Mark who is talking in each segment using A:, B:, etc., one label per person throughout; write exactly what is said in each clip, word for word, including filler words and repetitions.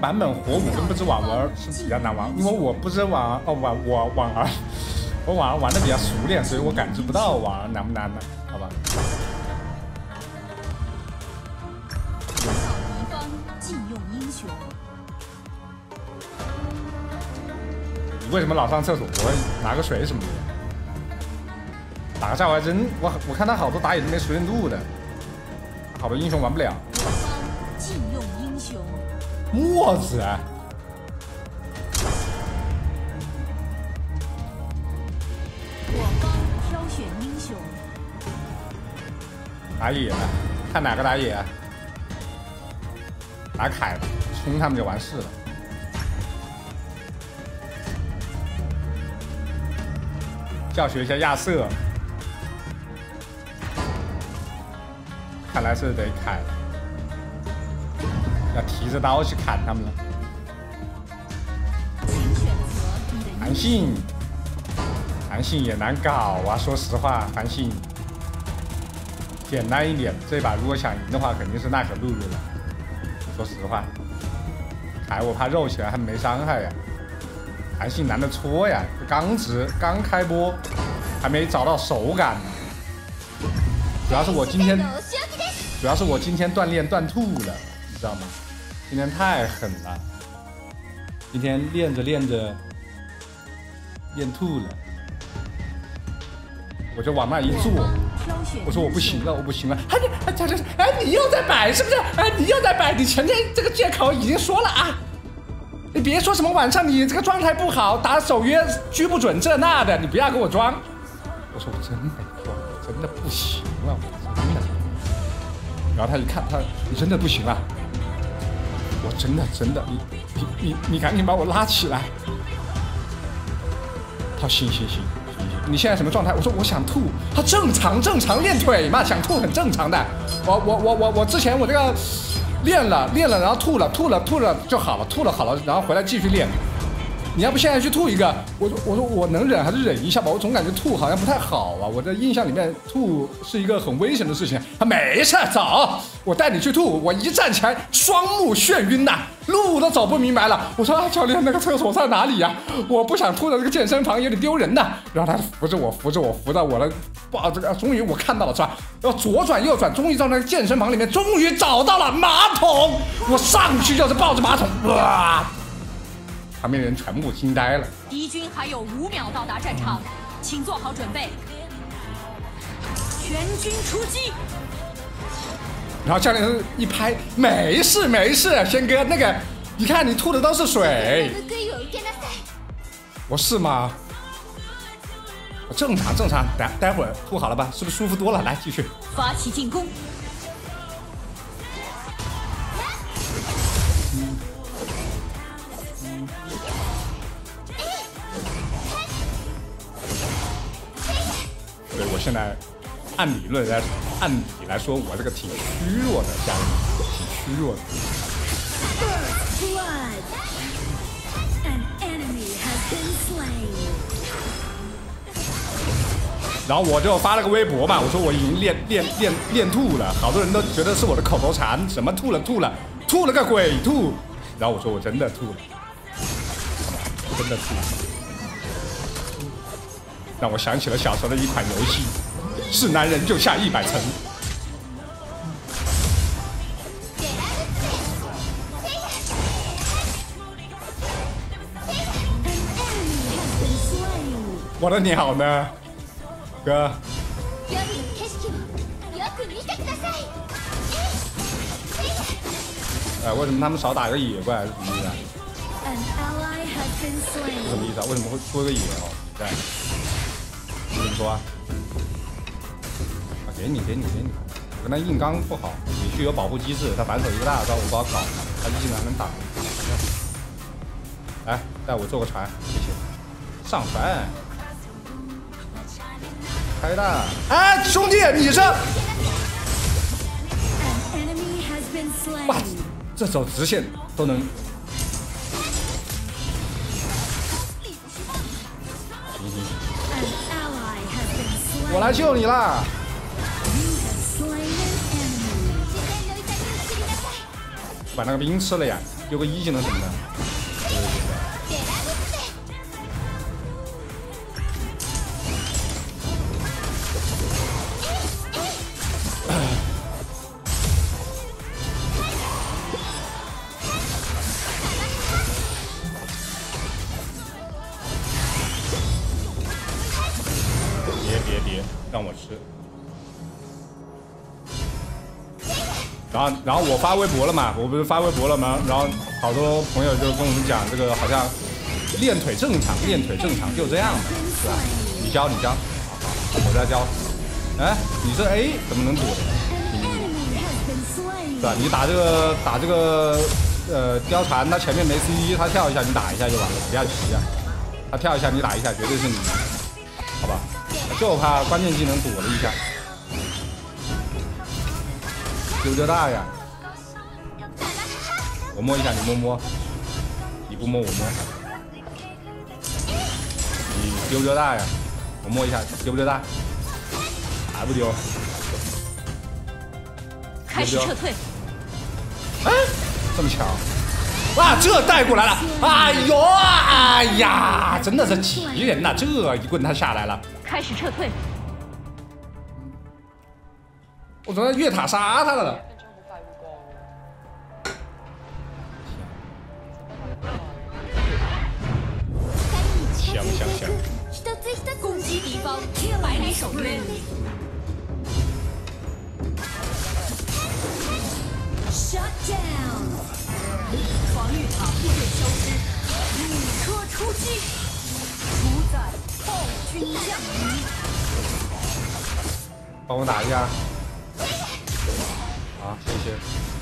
A: 版本火舞跟不知网儿是比较难玩，因为我不知网哦网我网儿我网儿玩的比较熟练，所以我感知不到网儿难不难的，好吧？
B: 敌方禁用英雄。
A: 你为什么老上厕所？我拿个水什么的。打个下怀针，我我看他好多打野都没熟练度的，好多英雄玩不了。
B: 禁用英雄。
A: 墨子啊！
B: 我方挑选英雄。
A: 打野啊，看哪个打野啊？打凯吧，冲他们就完事了。教学一下亚瑟。看来是得砍了，要提着刀去砍他们了。
B: 请选择你的
A: 韩信，韩信也难搞啊！说实话，韩信简单一点，这把如果想赢的话，肯定是娜可露露了。说实话，凯我怕肉起来还没伤害呀，韩信难得搓呀，刚直刚开播，还没找到手感。主要是我今天。主要是我今天锻炼锻吐了，你知道吗？今天太狠了，今天练着练着练吐了，我就往那一坐，我说我不行了，我不行了。哎你哎这这哎你又在摆是不是？哎你又在摆，你前天这个借口已经说了啊，你别说什么晚上你这个状态不好，打手约狙不准这那的，你不要给我装。我说我真没装，我真的不行了，我真的。然后他一看，他你真的不行了，我真的真的，你你你你赶紧把我拉起来。他行行行行行，你现在什么状态？我说我想吐，他正常正常练腿嘛，想吐很正常的。我我我我我之前我这个练了练了，然后吐了吐了吐了就好了，吐了好了，然后回来继续练。你要不现在去吐一个？我说我说我能忍还是忍一下吧，我总感觉吐好像不太好啊。我的印象里面吐是一个很危险的事情。他没事，走，我带你去吐。我一站起来，双目眩晕呐，路都走不明白了。我说啊，教练，那个厕所在哪里呀？我不想吐到这个健身房，有点丢人呐。然后他扶着我，扶着我，扶到我的，哇，这个终于我看到了是吧？要左转右转，终于到那个健身房里面，终于找到了马桶。我上去就是抱着马桶，哇！旁边的人全部惊呆了。
B: 敌军还有五秒到达战场，请做好准备。全军出击！
A: 然后教练一拍，没事没事，轩哥，那个你看你吐的都是水。我是吗？正常正常，待待会儿吐好了吧？是不是舒服多了？来继续。
B: 发起进攻。
A: 对，我现在按理论来，按理来说，我这个挺虚弱的，家人们，挺虚弱的。然后我就发了个微博嘛，我说我已经练练练练吐了，好多人都觉得是我的口头禅，什么吐了吐了，吐了个鬼吐。然后我说我真的吐了，真的吐了。让我想起了小时候的一款游戏，是男人就下一百层。我的鸟呢，哥？哎，为什么他们少打个野怪？是什么意思啊？是什么意思啊？为什么会出个野哦？对。你怎么说啊？啊，给你，给你，给你。我跟他硬刚不好，野区有保护机制，他反手一个大招我不好搞，他一技能能挡。来，带我坐个船，谢谢。上船，开弹！哎，兄弟，你这，哇，这走直线都能。我来救你啦！把那个兵吃了呀！ 丢个一技能什么的。别别别，让我吃。 然后，然后我发微博了嘛，我不是发微博了吗？然后好多朋友就跟我们讲，这个好像练腿正常，练腿正常就这样的，是吧？你教你教，我在教。哎，你这 A 怎么能躲的？嗯，对吧？你打这个打这个呃貂蝉，他前面没 C， 他跳一下你打一下就完了，不要急啊。他跳一下你打一下，绝对是你，好吧？就怕关键技能躲了一下。 丢丢大呀！我摸一下，你摸摸，你不摸我摸。你丢丢大呀！我摸一下，丢不丢大？还不丢？
B: 开始撤退。
A: 哎，这么巧！哇，这带过来了！哎呦，哎呀，真的是急人呐！这一棍他下来了。
B: 开始撤退。
A: 我昨天越塔杀他了。香香香！
B: 攻击敌方百里守约。Shut down！ 防御塔必会消失。弩车出击！主宰暴君降临。
A: 帮我打一下。 好，谢谢。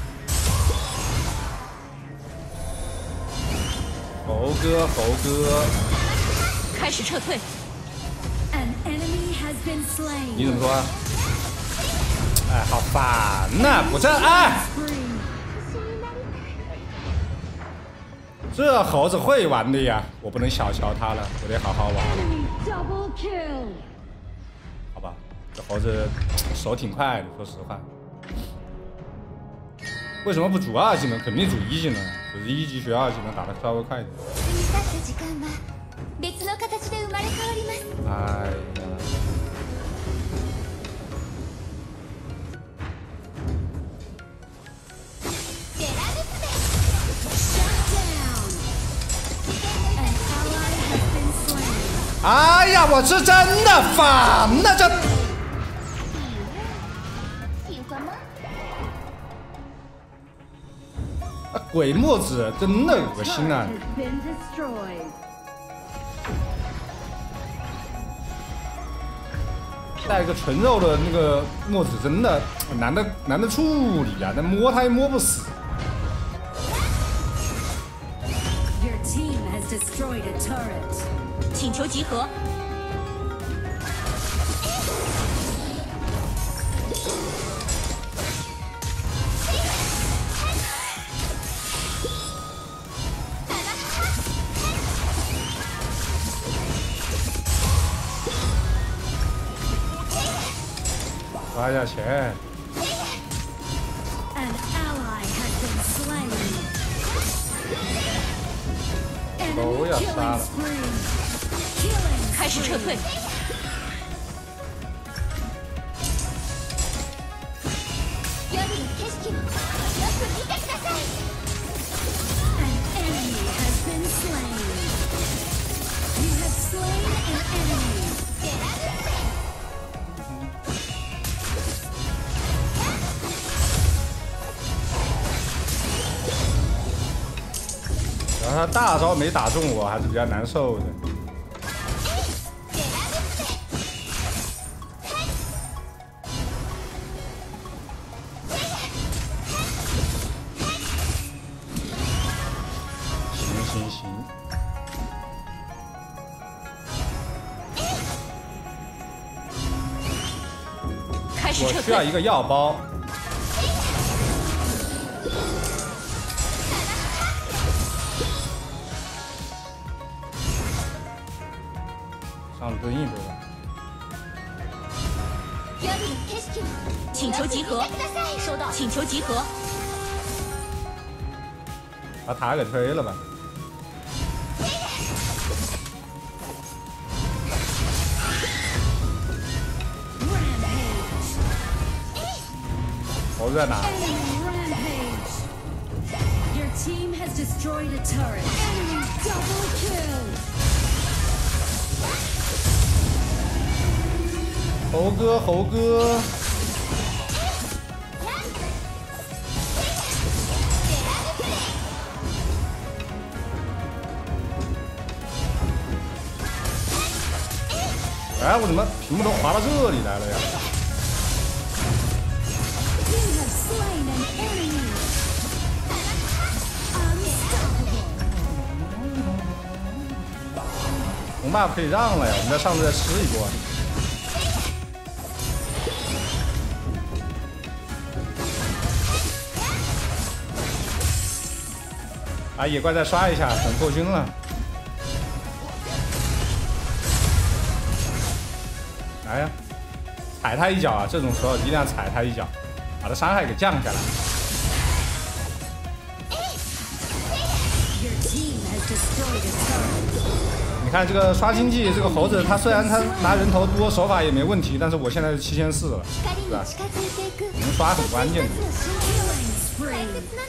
A: 猴哥，猴哥，
B: 开始撤退。
A: 你怎么说？哎，好烦呐！不是，哎，这猴子会玩的呀，我不能小瞧他了，我得好好玩。好吧，这猴子手挺快的，说实话。 为什么不主二技能？肯定主一技能，只是一级学二技能打得稍微快一点。哎呀！哎呀，我是真的烦呐，这。 鬼墨子真的恶心啊！带个纯肉的那个墨子真的难的难的处理啊，那摸他也摸不死。
B: 请求集合。
A: 花下钱。都要杀了。
B: 开始撤退。
A: 然后他大招没打中我，还是比较难受的。行行行。
B: 开始撤退。
A: 我需要一个药包。 上对应对吧？
B: 请求集合，收到。请求集合。
A: 把塔给推了吧。猴子在哪？
B: Your team has destroyed a turret. Enemy double kill.
A: 猴哥，猴哥。哎，我怎么屏幕都滑到这里来了呀？
B: You have slain an enemy. Unstoppable.
A: 红 buff 可以让了呀，我们在上次再吃一波。把野怪再刷一下，等破军了。来呀，踩他一脚啊！这种时候一定要踩他一脚，把他伤害给降下来。
B: Your team has destroyed a turret.
A: 你看这个刷经济，这个猴子他虽然他拿人头多，手法也没问题，但是我现在是七千四了，是吧？能刷很关键的。
B: Killing spree.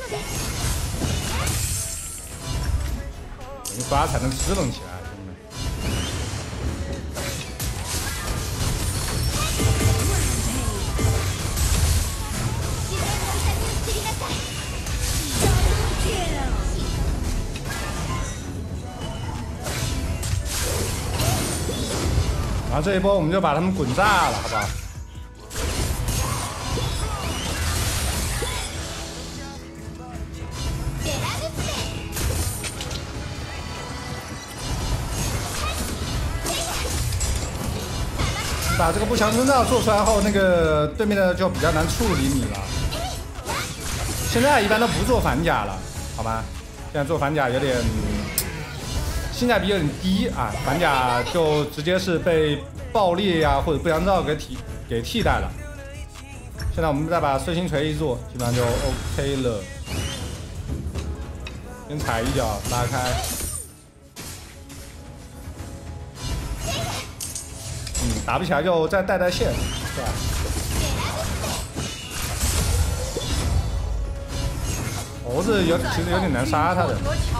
A: 能刷才能支棱起来，兄弟们。 然后这一波我们就把他们滚炸了，好不好？把这个不祥征兆做出来后，那个对面的就比较难处理你了。现在一般都不做反甲了，好吗？现在做反甲有点。 性价比有点低啊，反甲就直接是被爆裂呀、啊、或者不祥兆给替给替代了。现在我们再把碎星锤一做，基本上就 OK 了。先踩一脚拉开，嗯，打不起来就再带带线，是吧？猴子有其实有点难杀他的。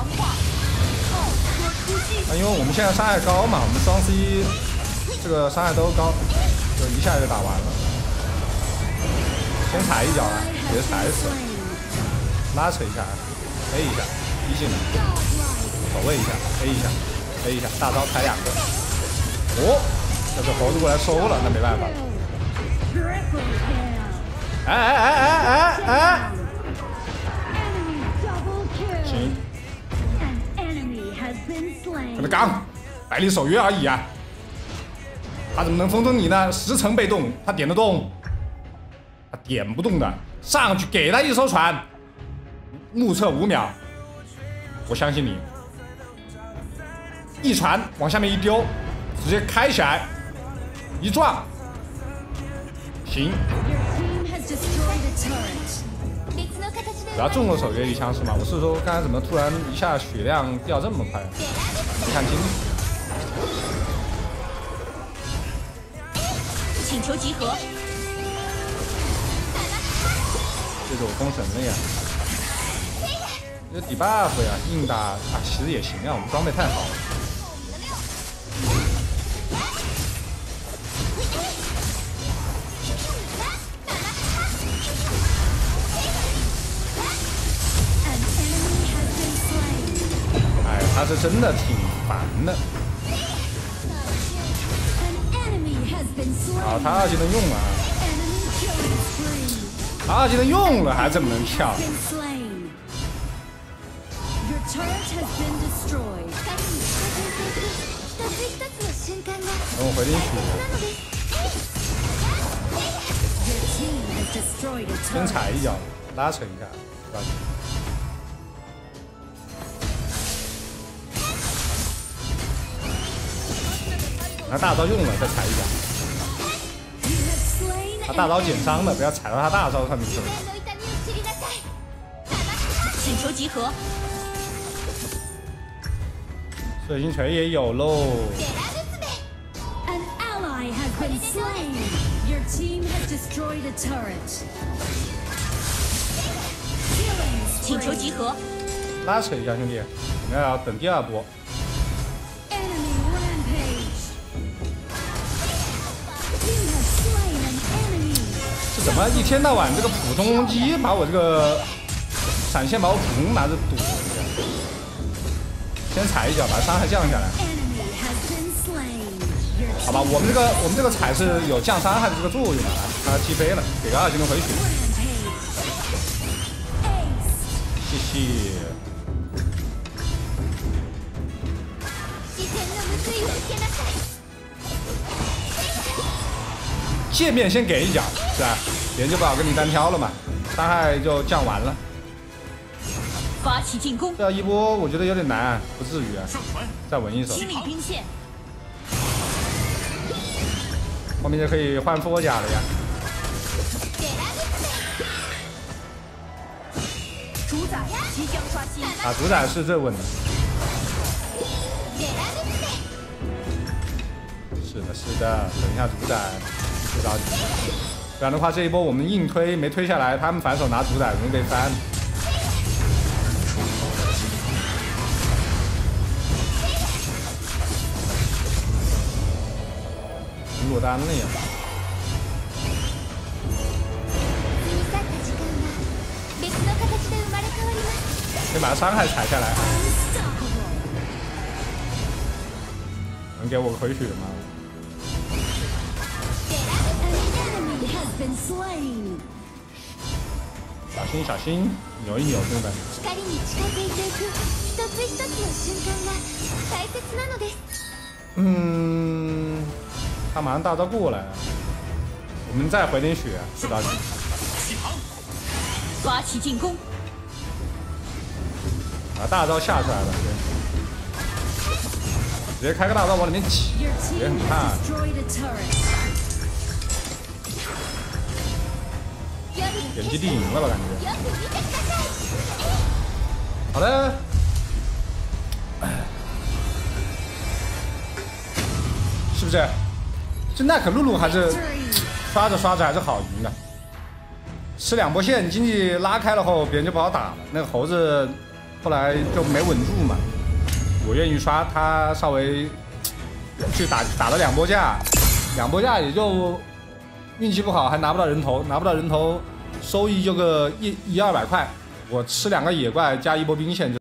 A: 啊，因为我们现在伤害高嘛，我们双 C 这个伤害都高，就一下就打完了。先踩一脚啊，直接踩死，拉扯一下 ，A 一下，一技能，守卫一下 ，A 一下 ，A 一下，大招踩两个。哦，要是猴子过来收了，那没办法。哎哎哎哎哎哎！行。 跟他刚，百里守约而已啊！他怎么能风筝你呢？十层被动，他点得动？他点不动的，上去给他一艘船，目测五秒，我相信你。一船往下面一丢，直接开起来，一撞，行。只要中了守约一枪是吗？我是说刚才怎么突然一下血量掉这么快？没看清楚。
B: 请求集合。
A: 这是我封神了呀！这底 buff 呀，硬打啊，其实也行啊，我们装备太好了。 他是真的挺烦的。好，他二技能用了，他二技能用了，还这么能跳？等我回点血，先踩一脚，拉扯一下，抓紧。 他大招用了，再踩一脚。他大招减伤的，不要踩到他大招上面去了。
B: 请求集合。
A: 水晶锤也有喽。
B: An ally has been slain. Your team has destroyed a turret.
C: 请求集合。
A: 拉扯一下，兄弟，我们要等第二波。
B: Enemy rampage. You have slain an enemy.
A: 是怎么一天到晚这个普通攻击把我这个闪现把我普攻拿着堵？先踩一脚，把伤害降下来。
B: Enemy has been slain. Your
A: 好吧，我们这个我们这个踩是有降伤害的这个作用的，他击飞了，给个二技能回血，
B: rampage. Ace.
A: 谢谢。界面先给一脚，是吧？别人就不好跟你单挑了嘛，伤害就降完了。
C: 发起进攻，
A: 这一波我觉得有点难，不至于啊。再稳一手，
C: 清理兵线，
A: 后面就可以换佛甲了呀。
C: 主宰即将刷新，
A: 啊，主宰是最稳的。是的，是的，等一下主宰，不着急，不然的话这一波我们硬推没推下来，他们反手拿主宰容易被翻。 落单了呀！先把伤害踩下来，能给我个回血吗？
B: Enemy has been slain.
A: 小心小心，扭一扭，兄弟们！
D: 光に近づいていく一つ一つの瞬間が大切なのです。
A: 嗯，他马上大招过来了，我们再回点血，不着急。
C: 发起进攻，
A: 把大招下出来了，直接开个大招往里面挤，
B: Your
A: 也
B: team
A: 很怕。
B: has destroyed a turret.
A: 点击地赢了吧，感觉。
D: よく見てください。
A: 好的。是不是？这奈可露露还是
B: Victory.
A: 刷着刷着还是好赢的。吃两波线，经济拉开了后，别人就不好打了。那个猴子后来就没稳住嘛。我愿意刷，他稍微去打打了两波架，两波架也就运气不好，还拿不到人头，拿不到人头，收益就个一一二百块。我吃两个野怪加一波兵线就。